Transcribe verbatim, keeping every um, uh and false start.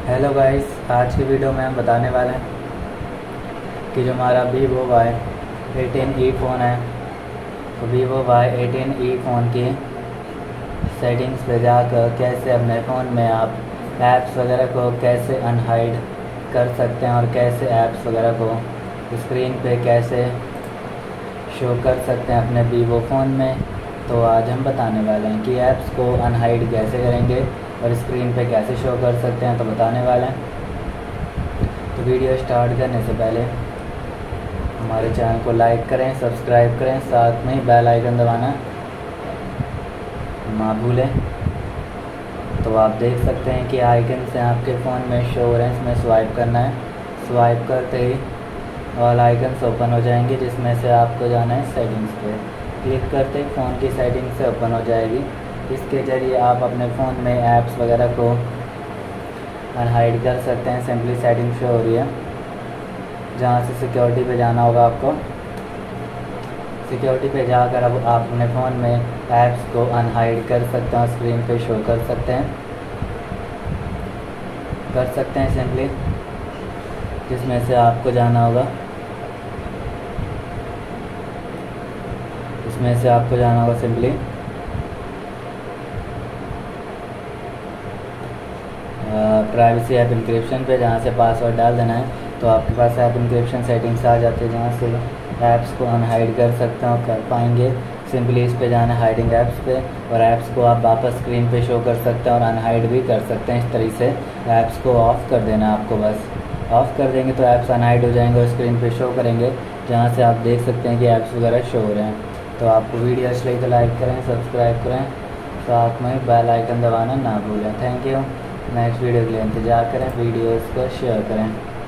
Hello guys, आज की video में हम बताने वाले हैं कि जो हमारा Vivo Y eighteen E phone है, तो Vivo Y eighteen E phone की सेटिंग्स पे जाकर कैसे अपने फ़ोन में आप ऐप्स वगैरह को कैसे अनहाइड कर सकते हैं और कैसे ऐप्स वगैरह को स्क्रीन पे कैसे शो कर सकते हैं अपने वीवो फ़ोन में। तो आज हम बताने वाले हैं कि ऐप्स को अनहाइड कैसे करेंगे और स्क्रीन पे कैसे शो कर सकते हैं, तो बताने वाले हैं। तो वीडियो स्टार्ट करने से पहले हमारे चैनल को लाइक करें, सब्सक्राइब करें, साथ में ही बेल आइकन दबाना ना भूलें। तो आप देख सकते हैं कि आइकन से आपके फ़ोन में शो हो रहे हैं, इसमें स्वाइप करना है। स्वाइप करते ही ऑल आइकन्स ओपन हो जाएंगे, जिसमें से आपको जाना है सेटिंग्स पे। क्लिक करते ही फ़ोन की सेटिंग्स से ओपन हो जाएगी। इसके ज़रिए आप अपने फ़ोन में ऐप्स वगैरह को अनहाइड कर सकते हैं। सिंपली सेटिंग शो हो रही है, जहाँ से सिक्योरिटी पे जाना होगा आपको। सिक्योरिटी पे जाकर अब आप अपने फ़ोन में ऐप्स को अनहाइड कर सकते हैं और स्क्रीन पे शो कर सकते हैं कर सकते हैं सिंपली, जिसमें से आपको जाना होगा इसमें से आपको जाना होगा सिंपली प्राइवेसी ऐप इंक्रिप्शन पे, जहाँ से पासवर्ड डाल देना है। तो आपके पास ऐप इंक्रिप्शन सेटिंग्स आ जाती है, जहाँ से ऐप्स को अनहाइड कर सकते हैं और कर पाएंगे। सिंपली इस पे जाना है हाइडिंग ऐप्स पे, और ऐप्स को आप वापस स्क्रीन पे शो कर सकते हैं और अनहाइड भी कर सकते हैं। इस तरीके से ऐप्स को ऑफ़ कर देना है आपको। बस ऑफ़ कर देंगे तो ऐप्स अनहाइड हो जाएंगे और स्क्रीन पे शो करेंगे, जहाँ से आप देख सकते हैं कि ऐप्स वगैरह शो हो रहे हैं। तो आपको वीडियो अच्छी लगी तो लाइक करें, सब्सक्राइब करें, साथ में बेल आइकन दबाना ना भूलें। Thank you. नेक्स्ट वीडियो के लिए इंतज़ार करें, वीडियोज़ को शेयर करें।